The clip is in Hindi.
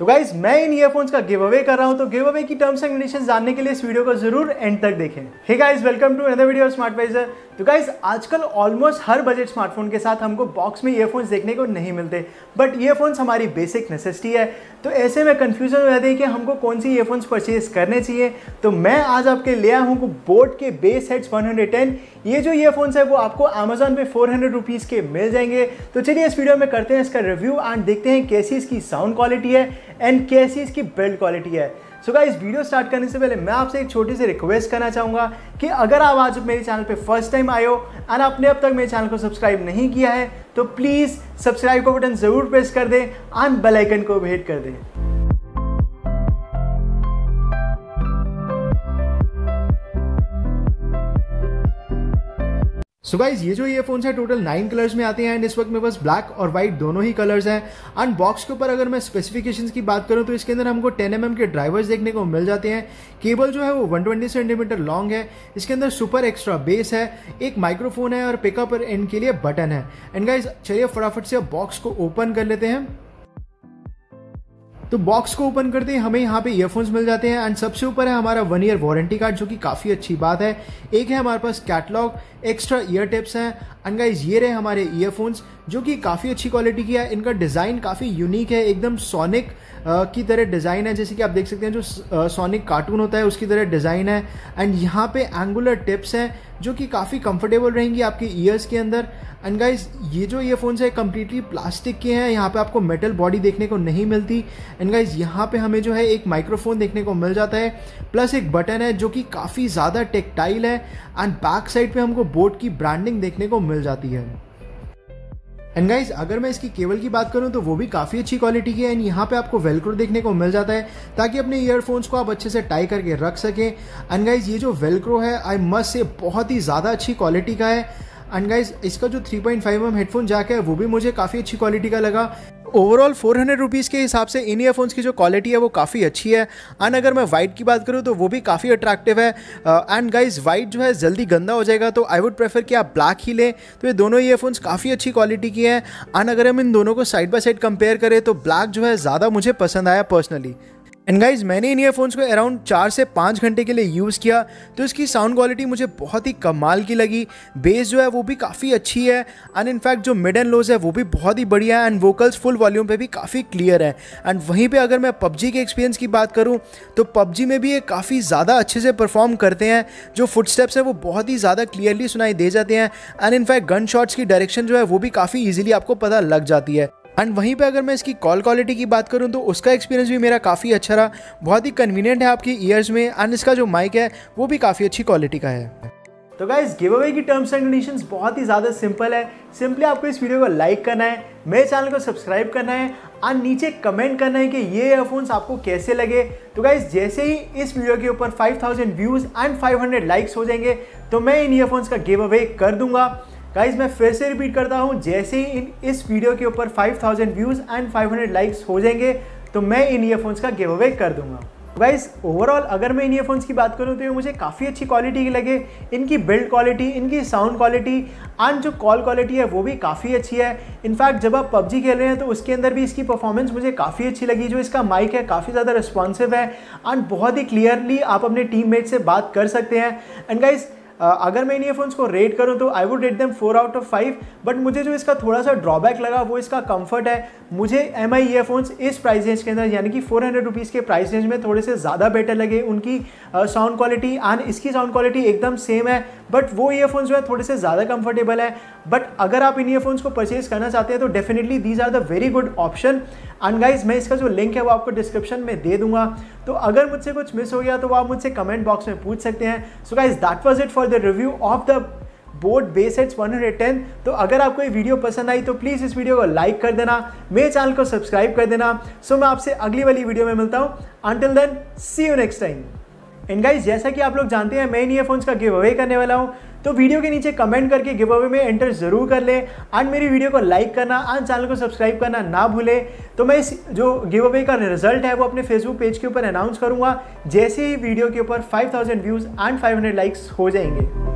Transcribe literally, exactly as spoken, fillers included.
तो गाइज मैं इन ईयरफोन्स का गिव अवे कर रहा हूं, तो गिव अवे की टर्म्स एंड कंडीशंस जानने के लिए इस वीडियो को जरूर एंड तक देखें। Hey guys, welcome to another video of smartwiser. तो गाइज आजकल ऑलमोस्ट हर बजट स्मार्टफोन के साथ हमको बॉक्स में ईयरफोन्स देखने को नहीं मिलते, बट ईयरफोन्स हमारी बेसिक नेसेसिटी है। तो ऐसे में कंफ्यूजन हो जाती है कि हमको कौन सी ईयरफोन्स परचेज करने चाहिए। तो मैं आज आपके ले आया हूँ बोट के बेस हेड्स वन टेन। ये जो ईयरफोन्स है वो आपको अमेजॉन पे फोर हंड्रेड रुपीज़ के मिल जाएंगे। तो चलिए इस वीडियो में करते हैं इसका रिव्यू एंड देखते हैं कैसी इसकी साउंड क्वालिटी है एंड कैसी इसकी बिल्ड क्वालिटी है। सो गाइस, वीडियो स्टार्ट करने से पहले मैं आपसे एक छोटी सी रिक्वेस्ट करना चाहूँगा कि अगर आप आज मेरे चैनल पे फर्स्ट टाइम आए हो एंड आपने अब तक मेरे चैनल को सब्सक्राइब नहीं किया है तो प्लीज़ सब्सक्राइब का बटन ज़रूर प्रेस कर दें एंड बेल आइकन को भी हिट कर दें। सो so गाइज, ये जो ईयरफोन्स है टोटल नाइन कलर्स में आते हैं एंड इस वक्त मेरे पास ब्लैक और व्हाइट दोनों ही कलर्स हैं। एंड बॉक्स के ऊपर अगर मैं स्पेसिफिकेशंस की बात करूं तो इसके अंदर हमको टेन एम एम के ड्राइवर्स देखने को मिल जाते हैं। केबल जो है वो वन ट्वेंटी सेंटीमीटर लॉन्ग है। इसके अंदर सुपर एक्स्ट्रा बेस है, एक माइक्रोफोन है और पिकअप और एंड के लिए बटन है। एंड गाइज चलिए फटाफट से बॉक्स को ओपन कर लेते हैं। तो बॉक्स को ओपन करते ही हमें यहाँ पे ईयरफोन्स मिल जाते हैं एंड सबसे ऊपर है हमारा वन ईयर वारंटी कार्ड, जो कि काफ़ी अच्छी बात है। एक है हमारे पास कैटलॉग, एक्स्ट्रा ईयर टिप्स हैं एंड गाइज ये रहे हमारे ईयरफोन्स जो कि काफ़ी अच्छी क्वालिटी की है। इनका डिज़ाइन काफ़ी यूनिक है, एकदम सोनिक की तरह डिज़ाइन है, जैसे कि आप देख सकते हैं जो सोनिक कार्टून होता है उसकी तरह डिज़ाइन है। एंड यहाँ पे एंगुलर टिप्स हैं जो कि काफ़ी कंफर्टेबल रहेंगी आपके ईयर्स के अंदर। एंड गाइज ये जो ईयरफोन्स है कम्प्लीटली प्लास्टिक के हैं, यहाँ पे आपको मेटल बॉडी देखने को नहीं मिलती। एंड गाइज यहाँ पे हमें जो है एक माइक्रोफोन देखने को मिल जाता है, प्लस एक बटन है जो कि काफ़ी ज़्यादा टेक्टाइल है। एंड बैक साइड पे हमको बोट की ब्रांडिंग देखने को मिल जाती है। एंड गाइज अगर मैं इसकी केबल की बात करूं तो वो भी काफ़ी अच्छी क्वालिटी की है। एंड यहाँ पे आपको वेलक्रो देखने को मिल जाता है ताकि अपने ईयरफोन्स को आप अच्छे से टाई करके रख सकें। एंड गाइज ये जो वेलक्रो है आई मस्ट से बहुत ही ज़्यादा अच्छी क्वालिटी का है। एंड गाइज इसका जो three point five M headphone jack है वो भी मुझे काफ़ी अच्छी क्वालिटी का लगा। ओवरऑल फोर हंड्रेड रुपीज़ के हिसाब से इन ईयरफोन्स की जो क्वालिटी है वो काफ़ी अच्छी है। एंड अगर मैं वाइट की बात करूँ तो वो भी काफ़ी अट्रैक्टिव है। एंड गाइज वाइट जो है जल्दी गंदा हो जाएगा, तो आई वुड प्रेफर कि आप ब्लैक ही लें। तो ये दोनों ईयरफोन्स काफ़ी अच्छी क्वालिटी की हैं। एंड अगर हम इन दोनों को साइड बाय साइड कंपेयर करें तो ब्लैक जो है ज़्यादा मुझे पसंद आया पर्सनली। एंड गाइज मैंने इन ईयरफोन्स को अराउंड चार से पाँच घंटे के लिए यूज़ किया तो इसकी साउंड क्वालिटी मुझे बहुत ही कमाल की लगी। बेस जो है वो भी काफ़ी अच्छी है एंड इनफैक्ट जो मिड एंड लोज है वो भी बहुत ही बढ़िया है। एंड वोकल्स फुल वॉल्यूम पे भी काफ़ी क्लियर है। एंड वहीं पे अगर मैं पबजी के एक्सपीरियंस की बात करूँ तो पबजी में भी ये काफ़ी ज़्यादा अच्छे से परफॉर्म करते हैं। जो फुटस्टेप्स है वो बहुत ही ज़्यादा क्लियरली सुनाई दे जाते हैं। एंड इनफैक्ट गन शॉट्स की डायरेक्शन जो है वो भी काफ़ी ईजिली आपको पता लग जाती है। एंड वहीं पे अगर मैं इसकी कॉल क्वालिटी की बात करूं तो उसका एक्सपीरियंस भी मेरा काफ़ी अच्छा रहा। बहुत ही कन्वीनियंट है आपकी ईयर्स में। एंड इसका जो माइक है वो भी काफ़ी अच्छी क्वालिटी का है। तो गाइस गिव अवे की टर्म्स एंड कंडीशंस बहुत ही ज़्यादा सिंपल है। सिंपली आपको इस वीडियो को लाइक करना है, मेरे चैनल को सब्सक्राइब करना है और नीचे कमेंट करना है कि ये ईयरफोन्स आपको कैसे लगे। तो गाइस जैसे ही इस वीडियो के ऊपर five thousand views and five hundred likes हो जाएंगे तो मैं इन ईयरफोन्स का गिव अवे कर दूंगा। गाइज मैं फिर से रिपीट करता हूँ, जैसे ही इन इस वीडियो के ऊपर five thousand views and five hundred likes हो जाएंगे तो मैं इन ईयरफोन्स का गिव अवे कर दूंगा। गाइज ओवरऑल अगर मैं इन ईयरफोन्स की बात करूँ तो ये मुझे काफ़ी अच्छी क्वालिटी की लगे। इनकी बिल्ड क्वालिटी, इनकी साउंड क्वालिटी एंड जो कॉल क्वालिटी है वो भी काफ़ी अच्छी है। इनफैक्ट जब आप पबजी खेल रहे हैं तो उसके अंदर भी इसकी परफॉर्मेंस मुझे काफ़ी अच्छी लगी। जो इसका माइक है काफ़ी ज़्यादा रिस्पॉन्सिव है एंड बहुत ही क्लियरली आप अपने टीममेट से बात कर सकते हैं। एंड गाइज Uh, अगर मैं इन ईयरफोन्स को रेट करूं तो I would rate them four out of five. But मुझे जो इसका थोड़ा सा ड्रॉबैक लगा वो इसका कंफर्ट है। मुझे एम आई ईयरफोन्स इस प्राइस रेंज के अंदर यानी कि फोर हंड्रेड रुपीज़ के प्राइस रेंज में थोड़े से ज़्यादा बेटर लगे। उनकी साउंड क्वालिटी एंड इसकी साउंड क्वालिटी एकदम सेम है, बट वो ईयरफोन्स जो है थोड़े से ज़्यादा कंफर्टेबल है। बट अगर आप इन ईयरफोन्स को परचेज करना चाहते हैं तो definitely these are the very good option. And guys मैं इसका जो लिंक है वो आपको डिस्क्रिप्शन में दे दूंगा। तो अगर मुझसे कुछ मिस हो गया तो आप मुझसे कमेंट बॉक्स में पूछ सकते हैं। So guys that was it for the review of the boat bass heads one ten. तो अगर आपको ये वीडियो पसंद आई तो प्लीज़ इस वीडियो को लाइक कर देना, मेरे चैनल को सब्सक्राइब कर देना। सो मैं आपसे अगली वाली वीडियो में मिलता हूँ। Until then see you next time. And guys जैसा कि आप लोग जानते हैं मैं इन ईयरफोन्स का गिव अवे करने वाला हूँ, तो वीडियो के नीचे कमेंट करके गिव अवे में एंटर जरूर कर ले एंड मेरी वीडियो को लाइक करना एंड चैनल को सब्सक्राइब करना ना भूले। तो मैं इस जो गिव अवे का रिजल्ट है वो अपने फेसबुक पेज के ऊपर अनाउंस करूंगा जैसे ही वीडियो के ऊपर five thousand views and five hundred likes हो जाएंगे।